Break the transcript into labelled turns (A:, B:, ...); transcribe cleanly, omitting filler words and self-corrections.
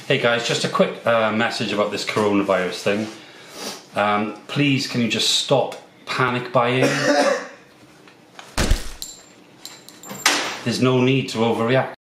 A: Hey guys, just a quick message about this coronavirus thing. Please, can you just stop panic buying? There's no need to overreact.